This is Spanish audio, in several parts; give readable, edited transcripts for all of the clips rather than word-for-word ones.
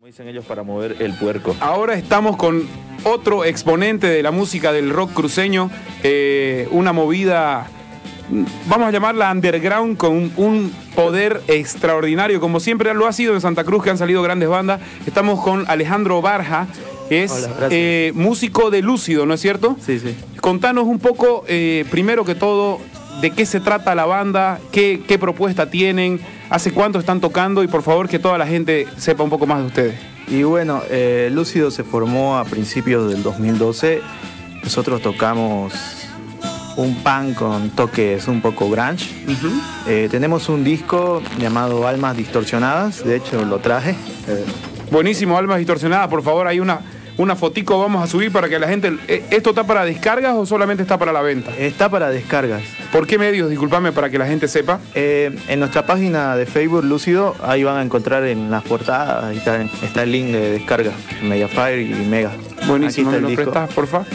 Dicen ellos para mover el puerco. Ahora estamos con otro exponente de la música del rock cruceño, una movida, vamos a llamarla underground, con un poder extraordinario, como siempre lo ha sido en Santa Cruz, que han salido grandes bandas. Estamos con Alejandro Barja, que es músico de Lúcido, ¿no es cierto? Sí, sí. Contanos un poco, primero que todo, de qué se trata la banda, qué propuesta tienen, hace cuánto están tocando y por favor que toda la gente sepa un poco más de ustedes. Y bueno, Lúcido se formó a principios del 2012. Nosotros tocamos un punk con toques un poco grunge. Tenemos un disco llamado Almas Distorsionadas, de hecho lo traje. Buenísimo, Almas Distorsionadas, por favor, hay una fotico vamos a subir para que la gente... ¿Esto está para descargas o solamente está para la venta? Está para descargas. ¿Por qué medios? Disculpame para que la gente sepa. En nuestra página de Facebook Lúcido, ahí van a encontrar en las portadas, ahí está el link de descarga, Mediafire y Mega. Buenísimo, ¿me lo prestas, porfa?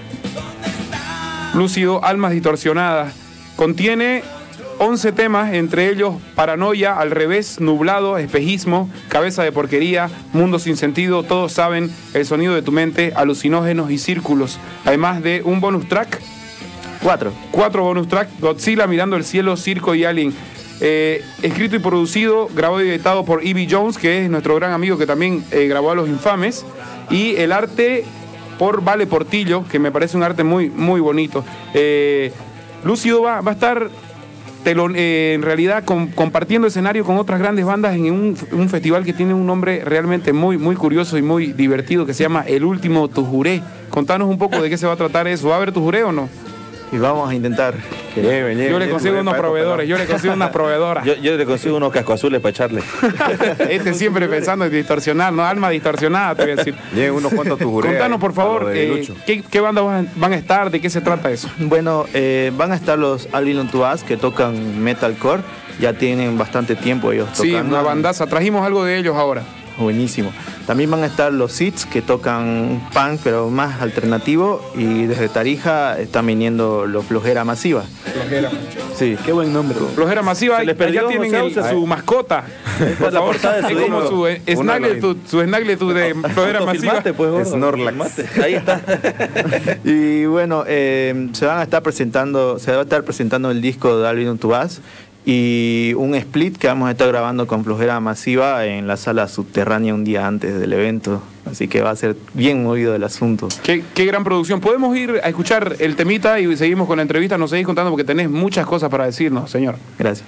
Lúcido, Almas Distorsionadas. Contiene 11 temas, entre ellos Paranoia, Al Revés, Nublado, Espejismo, Cabeza de Porquería, Mundo Sin Sentido, Todos Saben, El Sonido de tu Mente, Alucinógenos y Círculos. Además de un bonus track. 4 bonus track, Godzilla, Mirando el Cielo, Circo y Alien. Escrito y producido, grabado y editado por E.B. Jones, que es nuestro gran amigo que también grabó a Los Infames. Y el arte por Vale Portillo, que me parece un arte muy, muy bonito. Lúcido va a estar... en realidad compartiendo escenario con otras grandes bandas en un festival que tiene un nombre realmente muy, muy curioso y muy divertido, que se llama El Último Tujuré. Contanos un poco de qué se va a tratar eso. ¿Va a haber Tujuré o no? Y vamos a intentar. Yo le consigo unas proveedoras. Yo le consigo unos cascos azules para echarle. Siempre pensando en distorsionar, ¿no? Alma distorsionada, te voy a decir. Lleguen unos cuantos Tujuré. Contanos, por favor, ¿qué bandas van a estar? ¿De qué se trata eso? Bueno, van a estar los Albion to Us, que tocan metalcore. Ya tienen bastante tiempo ellos tocando. Sí, una bandaza. Trajimos algo de ellos ahora. Buenísimo. También van a estar los Seeds, que tocan punk, pero más alternativo. Y desde Tarija están viniendo los Flojera Masiva. Flojera. Sí, qué buen nombre. Flojera Masiva, ya tienen su mascota. Por favor, es como su Snaggletooth de Flojera Masiva. Snorlax. Ahí está. Y bueno, se va a estar presentando el disco de Albion to Us y un split que vamos a estar grabando con Flojera Masiva en la sala subterránea un día antes del evento. Así que va a ser bien movido el asunto. Qué gran producción. ¿Podemos ir a escuchar el temita y seguimos con la entrevista? Nos seguís contando porque tenés muchas cosas para decirnos, señor. Gracias.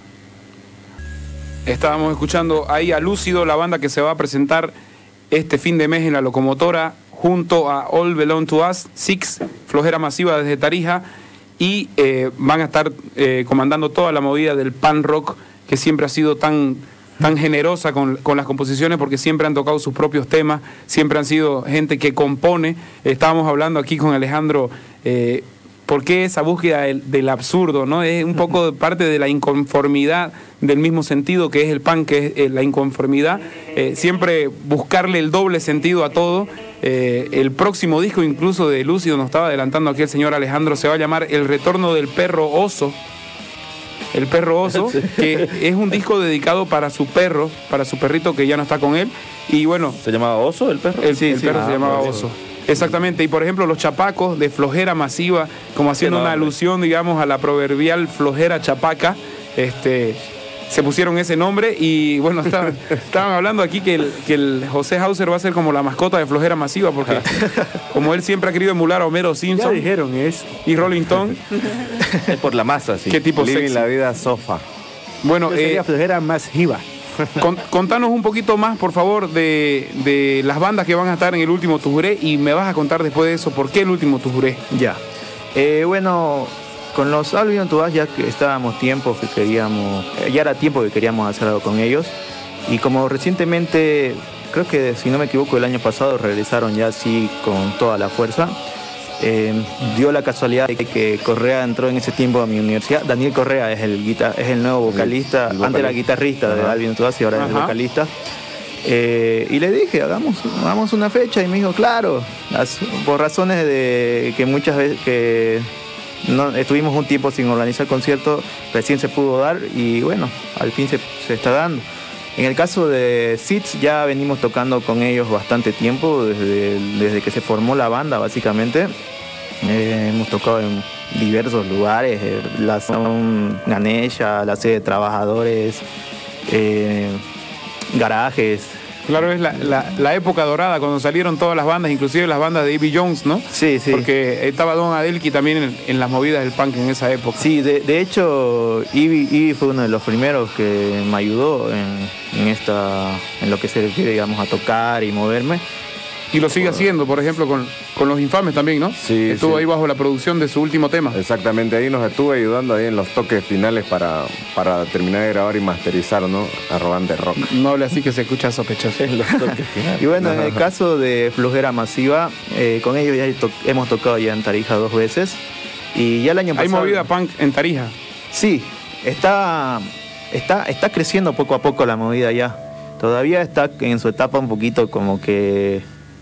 Estábamos escuchando ahí a Lúcido, la banda que se va a presentar este fin de mes en la Locomotora junto a All Belong to Us, Six, Flojera Masiva desde Tarija. Y van a estar comandando toda la movida del punk rock, que siempre ha sido tan generosa con las composiciones, porque siempre han tocado sus propios temas, siempre han sido gente que compone. Estábamos hablando aquí con Alejandro, ¿por qué esa búsqueda del absurdo, ¿no? Es un poco parte de la inconformidad, del mismo sentido que es el punk, que es la inconformidad, siempre buscarle el doble sentido a todo. El próximo disco incluso de Lúcido, nos estaba adelantando aquí el señor Alejandro, se va a llamar El Retorno del Perro Oso. El Perro Oso, que es un disco dedicado para su perro, para su perrito que ya no está con él. Y bueno, ¿se llamaba Oso el perro? El perro se llamaba Oso. Exactamente, y por ejemplo los chapacos de Flojera Masiva, como haciendo una alusión, digamos, a la proverbial flojera chapaca, se pusieron ese nombre. Y bueno, estaban hablando aquí que el José Hauser va a ser como la mascota de Flojera Masiva, porque como él siempre ha querido emular a Homero Simpson, ya dijeron, y Rolling Stone. Es por la masa, sí. ¿Qué tipo Living la vida sofa. Bueno, sería Flojera Masiva. Contanos un poquito más, por favor, de las bandas que van a estar en El Último Tujuré, y me vas a contar después de eso por qué El Último Tujuré. Ya. Bueno, con los Albion to Us ya que estábamos ya era tiempo que queríamos hacer algo con ellos. Y como recientemente, creo que si no me equivoco el año pasado, regresaron ya así con toda la fuerza. Dio la casualidad de que Correa entró en ese tiempo a mi universidad. Daniel Correa es el nuevo vocalista, antes era guitarrista de Albion to Us y ahora es el vocalista. Y le dije, hagamos una fecha, y me dijo, claro, por razones de que muchas veces que no, estuvimos un tiempo sin organizar conciertos, recién se pudo dar, y bueno, al fin se está dando. En el caso de SIDS ya venimos tocando con ellos bastante tiempo, desde que se formó la banda básicamente. Hemos tocado en diversos lugares, la Zona Ganesha, la sede de trabajadores, garajes. Claro, es la época dorada, cuando salieron todas las bandas, inclusive las bandas de Ivy Jones, ¿no? Sí, sí. Porque estaba Don Adelki también en las movidas del punk en esa época. Sí, de hecho, Ivy fue uno de los primeros que me ayudó en lo que se refiere, digamos, a tocar y moverme. Y lo sigue haciendo, por ejemplo, con Los Infames también, ¿no? Sí, estuvo sí. ahí bajo la producción de su último tema. Exactamente, ahí nos estuvo ayudando ahí en los toques finales para terminar de grabar y masterizar, ¿no? Arrogante Rock. No hable así que se escucha sospechoso. En los toques finales. Y bueno, en el caso de Flojera Masiva, con ellos ya hemos tocado ya en Tarija 2 veces. Y ya el año Hay pasado... movida punk en Tarija. Sí, está creciendo poco a poco la movida ya. Todavía está en su etapa un poquito como que...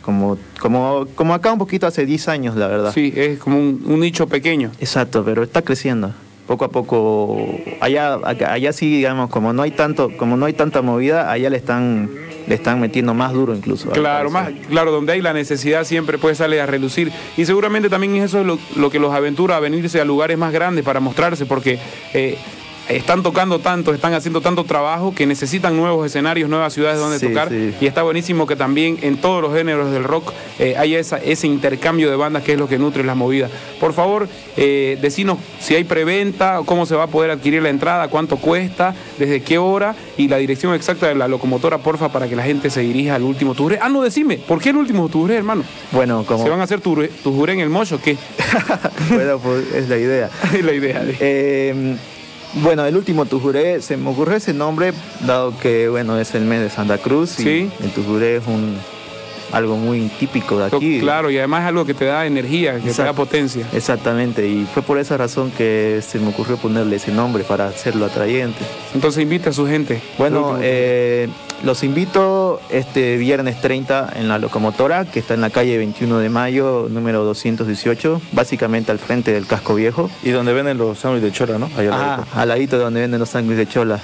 Como acá un poquito hace 10 años, la verdad. Sí, es como un nicho pequeño. Exacto, pero está creciendo. Poco a poco, allá sí, digamos, como no hay tanta movida, allá le están metiendo más duro incluso. Claro, donde hay la necesidad siempre puede salir a relucir. Y seguramente también eso es lo que los aventura a venirse a lugares más grandes para mostrarse, porque están tocando tanto, están haciendo tanto trabajo que necesitan nuevos escenarios, nuevas ciudades donde tocar. Sí. Y está buenísimo que también en todos los géneros del rock haya ese intercambio de bandas que es lo que nutre la movida. Por favor, decinos si hay preventa, cómo se va a poder adquirir la entrada, cuánto cuesta, desde qué hora y la dirección exacta de la locomotora, porfa, para que la gente se dirija al último Tujuré. No, decime, ¿por qué el último Tujuré, hermano? Bueno, como... ¿Se van a hacer Tujuré en el Mocho o qué? Bueno, pues es la idea. Es la idea. Bueno, el último Tujuré, se me ocurrió ese nombre, dado que, bueno, es el mes de Santa Cruz y ¿sí? El Tujuré es algo muy típico de aquí. Claro, y además es algo que te da energía, que te da potencia. Exactamente, y fue por esa razón que se me ocurrió ponerle ese nombre para hacerlo atrayente. Entonces invita a su gente. Bueno, los invito este viernes 30 en la locomotora, que está en la calle 21 de Mayo, número 218, básicamente al frente del Casco Viejo. Y donde venden los sándwiches de chola, ¿no? Al ladito de donde venden los sándwiches de chola.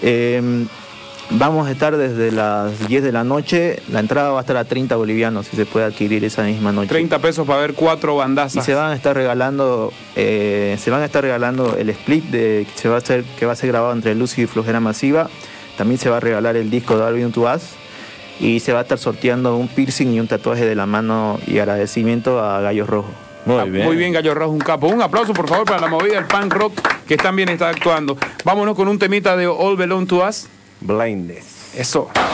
Vamos a estar desde las 10 de la noche. La entrada va a estar a 30 bolivianos, si se puede adquirir esa misma noche. 30 pesos para ver 4 bandazas. Y se van a estar regalando el split que va a ser grabado entre Lucy y Flojera Masiva. También se va a regalar el disco de Albion to Us. Y se va a estar sorteando un piercing y un tatuaje de la mano y agradecimiento a Gallo Rojo. Muy bien, Gallo Rojo, un capo. Un aplauso, por favor, para la movida del punk rock que también está actuando. Vámonos con un temita de All Belong to Us. Blindness. Eso.